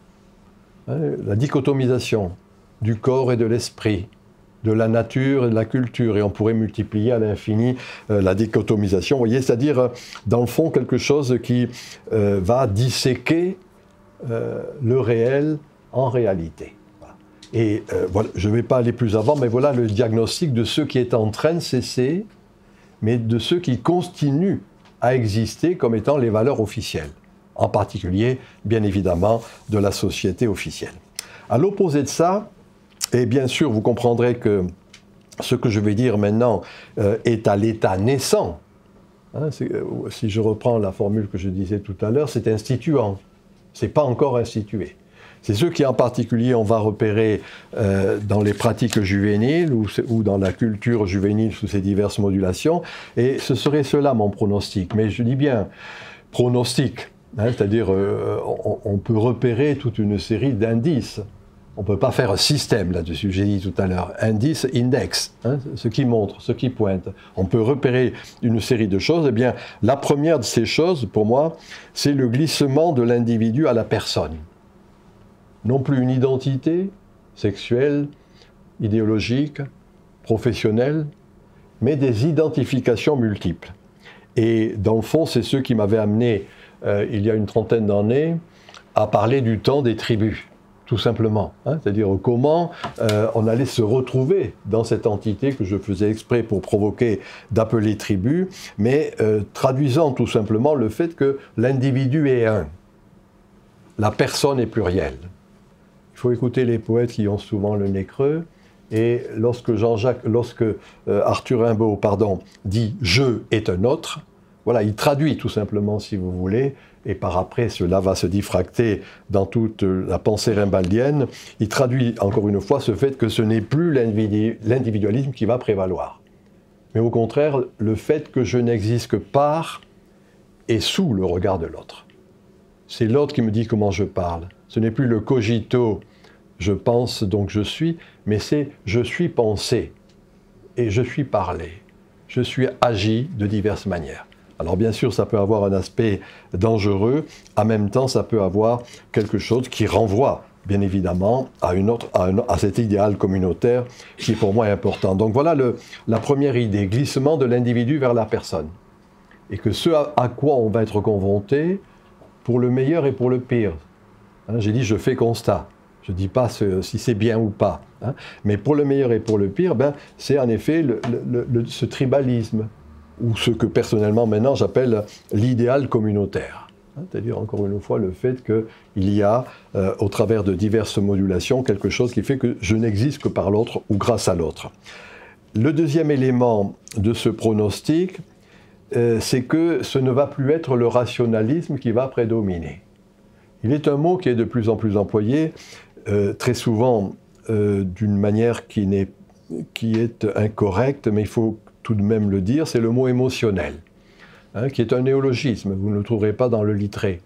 La dichotomisation du corps et de l'esprit, de la nature et de la culture, et on pourrait multiplier à l'infini la dichotomisation, vous voyez, c'est-à-dire dans le fond quelque chose qui va disséquer le réel en réalité. Et voilà, je ne vais pas aller plus avant, mais voilà le diagnostic de ce qui est en train de cesser, mais de ceux qui continuent à exister comme étant les valeurs officielles, en particulier, bien évidemment, de la société officielle. À l'opposé de ça, et bien sûr, vous comprendrez que ce que je vais dire maintenant est à l'état naissant. Si je reprends la formule que je disais tout à l'heure, c'est instituant, ce n'est pas encore institué. C'est ceux qui en particulier on va repérer dans les pratiques juvéniles ou dans la culture juvénile sous ses diverses modulations, et ce serait cela mon pronostic. Mais je dis bien pronostic, c'est-à-dire on peut repérer toute une série d'indices. On ne peut pas faire un système là-dessus, j'ai dit tout à l'heure. Indice, index, ce qui montre, ce qui pointe. On peut repérer une série de choses. Eh bien, la première de ces choses, pour moi, c'est le glissement de l'individu à la personne. Non plus une identité sexuelle, idéologique, professionnelle, mais des identifications multiples. Et dans le fond, c'est ce qui m'avait amené, il y a une trentaine d'années, à parler du temps des tribus, tout simplement. C'est-à-dire comment on allait se retrouver dans cette entité que je faisais exprès pour provoquer d'appeler tribu, mais traduisant tout simplement le fait que l'individu est un. La personne est plurielle. Il faut écouter les poètes qui ont souvent le nez creux, et lorsque Arthur Rimbaud, dit « je est un autre », voilà, il traduit tout simplement, si vous voulez, et par après cela va se diffracter dans toute la pensée rimbaldienne, il traduit encore une fois ce fait que ce n'est plus l'individualisme qui va prévaloir, mais au contraire le fait que je n'existe que par et sous le regard de l'autre. C'est l'autre qui me dit comment je parle. Ce n'est plus le cogito, je pense donc je suis, mais c'est je suis pensé et je suis parlé. Je suis agi de diverses manières. Alors bien sûr, ça peut avoir un aspect dangereux, en même temps ça peut avoir quelque chose qui renvoie, bien évidemment, à cet idéal communautaire qui pour moi est important. Donc voilà la première idée, glissement de l'individu vers la personne. Et que ce à quoi on va être confronté, pour le meilleur et pour le pire. J'ai dit je fais constat, je ne dis pas si c'est bien ou pas. Mais pour le meilleur et pour le pire, c'est en effet ce tribalisme, ou ce que personnellement maintenant j'appelle l'idéal communautaire. C'est-à-dire encore une fois le fait qu'il y a, au travers de diverses modulations, quelque chose qui fait que je n'existe que par l'autre ou grâce à l'autre. Le deuxième élément de ce pronostic, c'est que ce ne va plus être le rationalisme qui va prédominer. Il est un mot qui est de plus en plus employé, très souvent d'une manière qui est incorrecte, mais il faut tout de même le dire, c'est le mot émotionnel, qui est un néologisme, vous ne le trouverez pas dans le littré.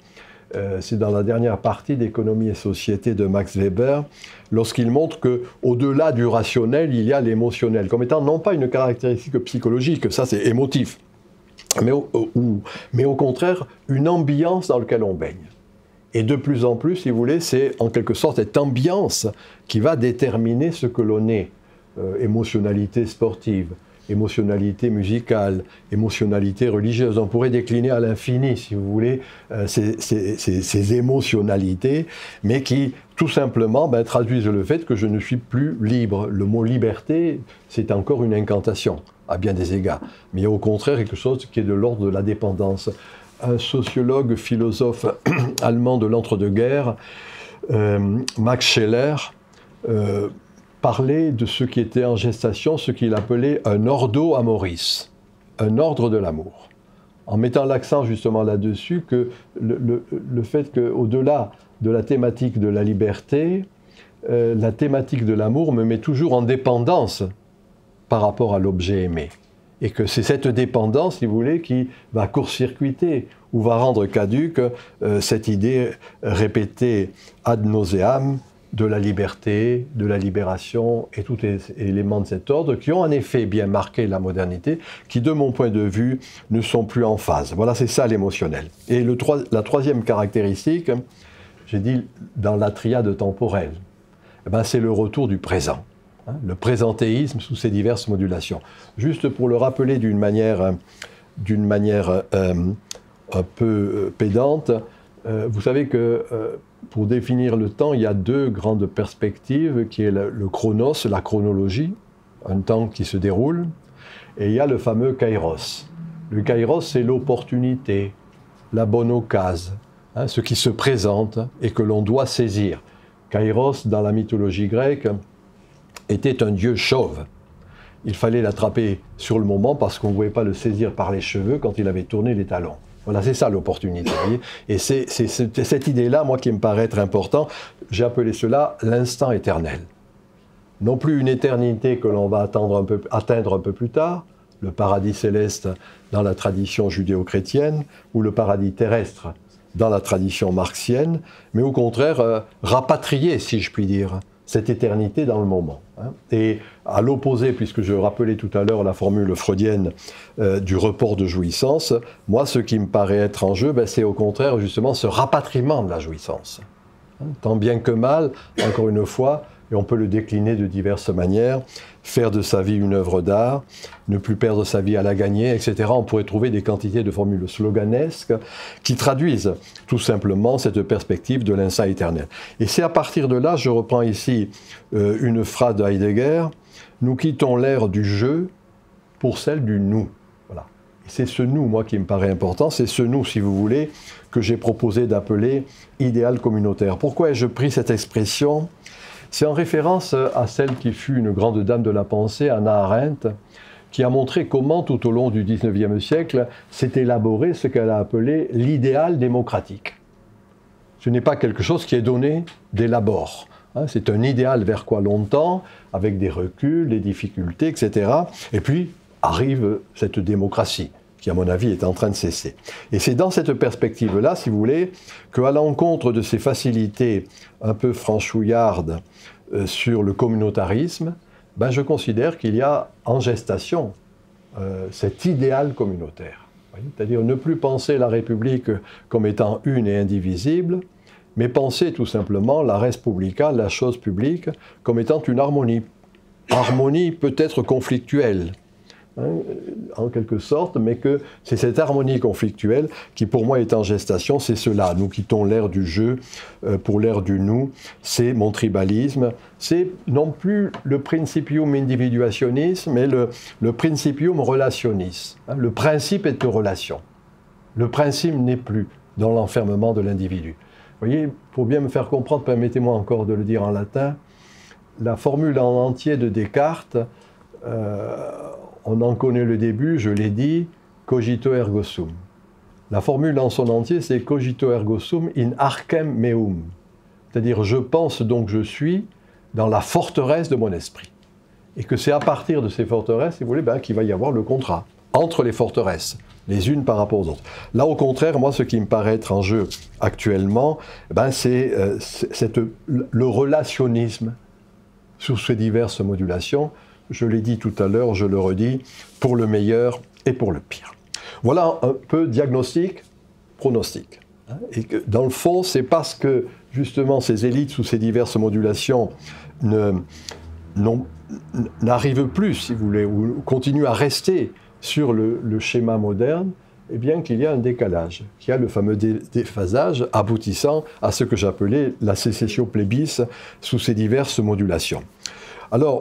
c'est dans la dernière partie d'Économie et Société de Max Weber, lorsqu'il montre qu'au-delà du rationnel, il y a l'émotionnel, comme étant non pas une caractéristique psychologique, ça c'est émotif, mais au contraire une ambiance dans laquelle on baigne. Et de plus en plus, si vous voulez, c'est en quelque sorte cette ambiance qui va déterminer ce que l'on est. Émotionnalité sportive, émotionnalité musicale, émotionnalité religieuse. On pourrait décliner à l'infini, si vous voulez, ces émotionnalités, mais qui, tout simplement, traduisent le fait que je ne suis plus libre. Le mot liberté, c'est encore une incantation, à bien des égards. Mais il y a au contraire quelque chose qui est de l'ordre de la dépendance. Un sociologue, philosophe allemand de l'entre-deux-guerres, Max Scheler, parlait de ce qui était en gestation, ce qu'il appelait un ordo amoris, un ordre de l'amour, en mettant l'accent justement là-dessus que le fait qu'au-delà de la thématique de la liberté, la thématique de l'amour me met toujours en dépendance par rapport à l'objet aimé. Et que c'est cette dépendance, si vous voulez, qui va court-circuiter ou va rendre caduque cette idée répétée ad nauseam de la liberté, de la libération et tous les éléments de cet ordre qui ont en effet bien marqué la modernité, qui de mon point de vue ne sont plus en phase. Voilà, c'est ça l'émotionnel. Et la troisième caractéristique, j'ai dit dans la triade temporelle, c'est le retour du présent. Le présentéisme sous ses diverses modulations. Juste pour le rappeler d'une manière un peu pédante, vous savez que pour définir le temps, il y a deux grandes perspectives, qui est le chronos, la chronologie, un temps qui se déroule, et il y a le fameux kairos. Le kairos, c'est l'opportunité, la bonne occasion, ce qui se présente et que l'on doit saisir. Kairos, dans la mythologie grecque, était un dieu chauve. Il fallait l'attraper sur le moment parce qu'on ne pouvait pas le saisir par les cheveux quand il avait tourné les talons. Voilà, c'est ça l'opportunité. Et c'est cette idée-là, moi, qui me paraît être important. J'ai appelé cela l'instant éternel. Non plus une éternité que l'on va atteindre un peu plus tard, le paradis céleste dans la tradition judéo-chrétienne, ou le paradis terrestre dans la tradition marxienne, mais au contraire, rapatrier, si je puis dire, cette éternité dans le moment. Et à l'opposé, puisque je rappelais tout à l'heure la formule freudienne du report de jouissance, moi, ce qui me paraît être en jeu, c'est au contraire justement ce rapatriement de la jouissance. Tant bien que mal, encore une fois, et on peut le décliner de diverses manières, faire de sa vie une œuvre d'art, ne plus perdre sa vie à la gagner, etc. On pourrait trouver des quantités de formules sloganesques qui traduisent tout simplement cette perspective de l'instant éternel. Et c'est à partir de là, je reprends ici une phrase de Heidegger, « Nous quittons l'ère du je pour celle du nous ». Voilà. Et c'est ce nous, moi, qui me paraît important, c'est ce nous, si vous voulez, que j'ai proposé d'appeler idéal communautaire. Pourquoi ai-je pris cette expression ? C'est en référence à celle qui fut une grande dame de la pensée, Hannah Arendt, qui a montré comment, tout au long du XIXe siècle, s'est élaboré ce qu'elle a appelé l'idéal démocratique. Ce n'est pas quelque chose qui est donné dès l'abord. C'est un idéal vers quoi l'on tend, avec des reculs, des difficultés, etc. Et puis arrive cette démocratie, qui à mon avis est en train de cesser. Et c'est dans cette perspective-là, si vous voulez, qu'à l'encontre de ces facilités un peu franchouillardes sur le communautarisme, je considère qu'il y a en gestation cet idéal communautaire. C'est-à-dire ne plus penser la République comme étant une et indivisible, mais penser tout simplement la res publica, la chose publique, comme étant une harmonie. Harmonie peut-être conflictuelle, en quelque sorte, mais que c'est cette harmonie conflictuelle qui pour moi est en gestation, c'est cela. Nous quittons l'ère du jeu pour l'ère du nous, c'est mon tribalisme, c'est non plus le principium individuationis, mais le principium relationis. Le principe est de relation. Le principe n'est plus dans l'enfermement de l'individu. Vous voyez, pour bien me faire comprendre, permettez-moi encore de le dire en latin, la formule en entier de Descartes, on en connaît le début, je l'ai dit, cogito ergo sum. La formule en son entier, c'est cogito ergo sum in arcem meum. C'est-à-dire, je pense donc je suis dans la forteresse de mon esprit. Et que c'est à partir de ces forteresses, si vous voulez, qu'il va y avoir le contrat entre les forteresses. les unes par rapport aux autres. Là, au contraire, moi, ce qui me paraît être en jeu actuellement, c'est le relationnisme sur ces diverses modulations. Je l'ai dit tout à l'heure, je le redis, pour le meilleur et pour le pire. Voilà un peu diagnostic, pronostic. Et que, dans le fond, c'est parce que, justement, ces élites sous ces diverses modulations n'arrivent plus, si vous voulez, ou continuent à rester sur le schéma moderne, eh bien qu'il y a un décalage, qu'il y a le fameux déphasage aboutissant à ce que j'appelais la sécession plébis sous ces diverses modulations. Alors,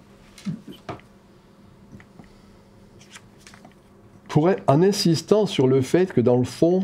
en insistant sur le fait que dans le fond,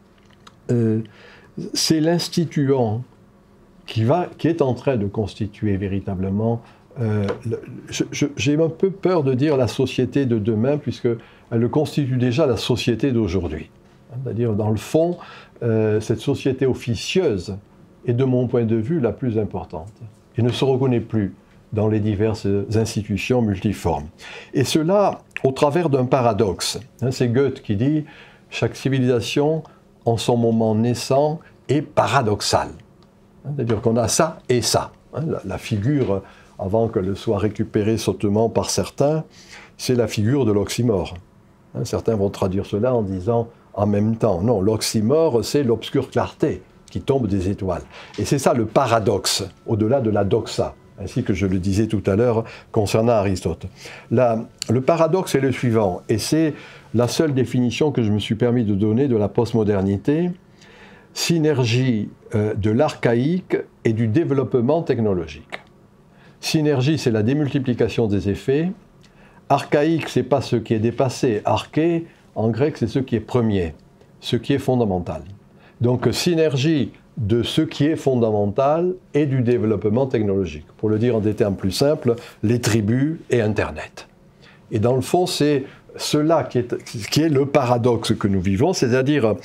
c'est l'instituant qui est en train de constituer véritablement, j'ai un peu peur de dire la société de demain, puisqu'elle constitue déjà la société d'aujourd'hui. C'est-à-dire, dans le fond, cette société officieuse est, de mon point de vue, la plus importante et ne se reconnaît plus dans les diverses institutions multiformes. Et cela au travers d'un paradoxe. C'est Goethe qui dit « Chaque civilisation, en son moment naissant, est paradoxale ». C'est-à-dire qu'on a ça et ça. La figure, avant qu'elle soit récupérée sottement par certains, c'est la figure de l'oxymore. Certains vont traduire cela en disant « en même temps ». Non, l'oxymore, c'est l'obscure clarté qui tombe des étoiles. Et c'est ça le paradoxe, au-delà de la doxa, ainsi que je le disais tout à l'heure concernant Aristote. Le paradoxe est le suivant, et c'est la seule définition que je me suis permis de donner de la postmodernité: synergie de l'archaïque et du développement technologique. Synergie, c'est la démultiplication des effets. Archaïque, c'est pas ce qui est dépassé. Arché, en grec, c'est ce qui est premier, ce qui est fondamental. Donc, synergie de ce qui est fondamental et du développement technologique. Pour le dire en des termes plus simples, les tribus et Internet. Et dans le fond, c'est cela qui est le paradoxe que nous vivons, c'est-à-dire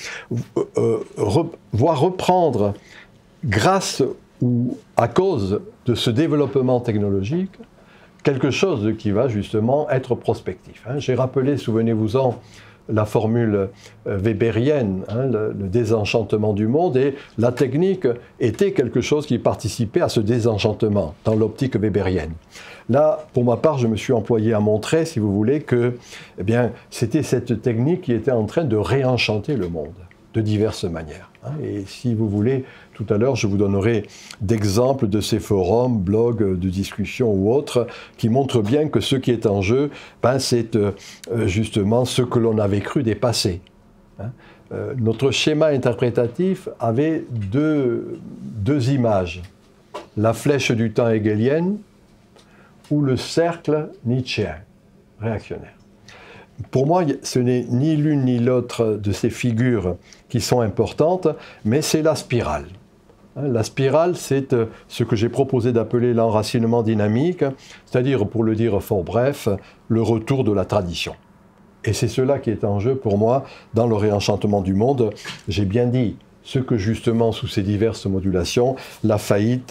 voir reprendre, grâce ou à cause de ce développement technologique, quelque chose qui va justement être prospectif. J'ai rappelé, souvenez-vous-en, la formule weberienne, le désenchantement du monde, et la technique était quelque chose qui participait à ce désenchantement dans l'optique weberienne. Là, pour ma part, je me suis employé à montrer, si vous voulez, que c'était cette technique qui était en train de réenchanter le monde de diverses manières. Et si vous voulez, tout à l'heure, je vous donnerai d'exemples de ces forums, blogs de discussion ou autres, qui montrent bien que ce qui est en jeu, c'est justement ce que l'on avait cru dépasser. Notre schéma interprétatif avait deux images: la flèche du temps hegelienne ou le cercle nietzschéen, réactionnaire. Pour moi, ce n'est ni l'une ni l'autre de ces figures qui sont importantes, mais c'est la spirale. La spirale, c'est ce que j'ai proposé d'appeler l'enracinement dynamique, c'est-à-dire, pour le dire fort bref, le retour de la tradition. Et c'est cela qui est en jeu pour moi dans le réenchantement du monde. J'ai bien dit ce que justement, sous ces diverses modulations, la faillite,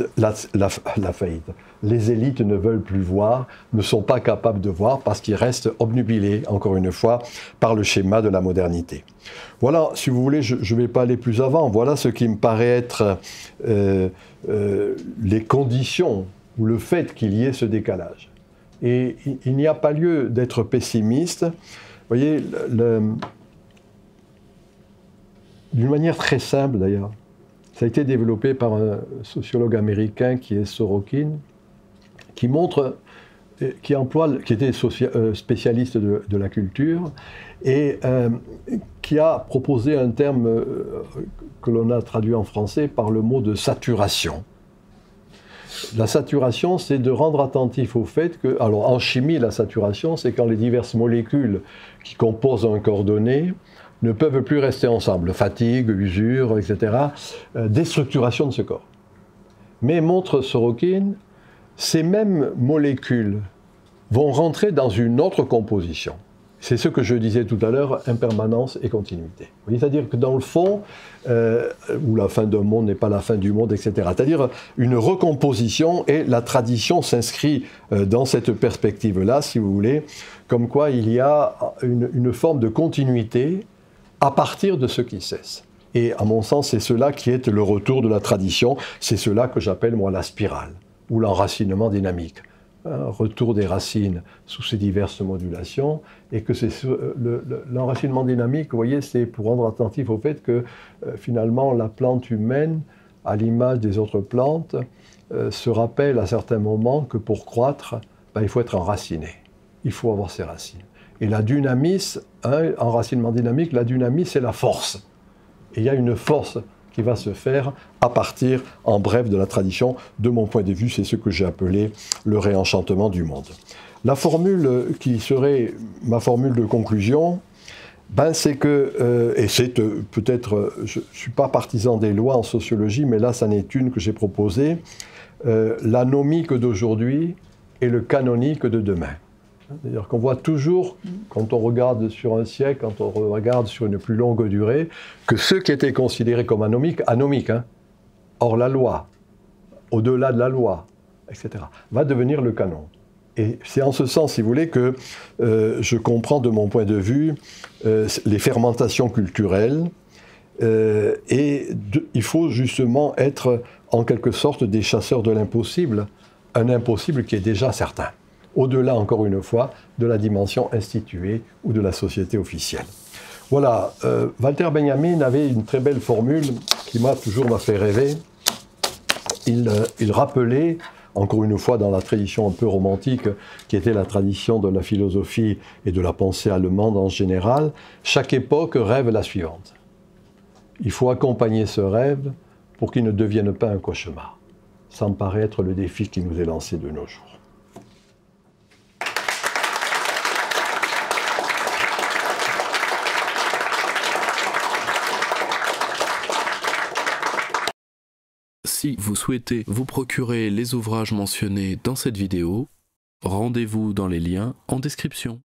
les élites ne veulent plus voir, ne sont pas capables de voir parce qu'ils restent obnubilés, encore une fois, par le schéma de la modernité. Voilà, si vous voulez, je ne vais pas aller plus avant. Voilà ce qui me paraît être les conditions ou le fait qu'il y ait ce décalage. Et il n'y a pas lieu d'être pessimiste. Vous voyez, d'une manière très simple d'ailleurs, ça a été développé par un sociologue américain qui est Sorokin, qui montre, qui était spécialiste de la culture, et qui a proposé un terme que l'on a traduit en français par le mot de saturation. La saturation, c'est de rendre attentif au fait que, alors en chimie, la saturation, c'est quand les diverses molécules qui composent un corps donné ne peuvent plus rester ensemble, fatigue, usure, etc., déstructuration de ce corps. Mais, montre Sorokin, ces mêmes molécules vont rentrer dans une autre composition. C'est ce que je disais tout à l'heure, impermanence et continuité. C'est-à-dire que dans le fond, où la fin d'un monde n'est pas la fin du monde, etc. C'est-à-dire une recomposition, et la tradition s'inscrit dans cette perspective-là, si vous voulez, comme quoi il y a une forme de continuité à partir de ce qui cesse. Et à mon sens, c'est cela qui est le retour de la tradition, c'est cela que j'appelle moi la spirale, ou l'enracinement dynamique. Un retour des racines sous ces diverses modulations, et que c'est l'enracinement dynamique, vous voyez, c'est pour rendre attentif au fait que finalement la plante humaine, à l'image des autres plantes, se rappelle à certains moments que pour croître, il faut être enraciné, il faut avoir ses racines. Et la dynamis, enracinement dynamique, la dynamis, c'est la force. Et il y a une force qui va se faire à partir, en bref, de la tradition. De mon point de vue, c'est ce que j'ai appelé le réenchantement du monde. La formule qui serait ma formule de conclusion, c'est que, et c'est peut-être, je ne suis pas partisan des lois en sociologie, mais là, c'en est une que j'ai proposée, l'anomique d'aujourd'hui et le canonique de demain. C'est-à-dire qu'on voit toujours, quand on regarde sur un siècle, quand on regarde sur une plus longue durée, que ce qui était considéré comme anomique, hors la loi, au-delà de la loi, etc., va devenir le canon. Et c'est en ce sens, si vous voulez, que je comprends de mon point de vue les fermentations culturelles, et il faut justement être en quelque sorte des chasseurs de l'impossible, un impossible qui est déjà certain. Au-delà, encore une fois, de la dimension instituée ou de la société officielle. Voilà, Walter Benjamin avait une très belle formule qui m'a fait rêver. Il rappelait, encore une fois dans la tradition un peu romantique, qui était la tradition de la philosophie et de la pensée allemande en général, chaque époque rêve la suivante. Il faut accompagner ce rêve pour qu'il ne devienne pas un cauchemar. Ça me paraît être le défi qui nous est lancé de nos jours. Si vous souhaitez vous procurer les ouvrages mentionnés dans cette vidéo, rendez-vous dans les liens en description.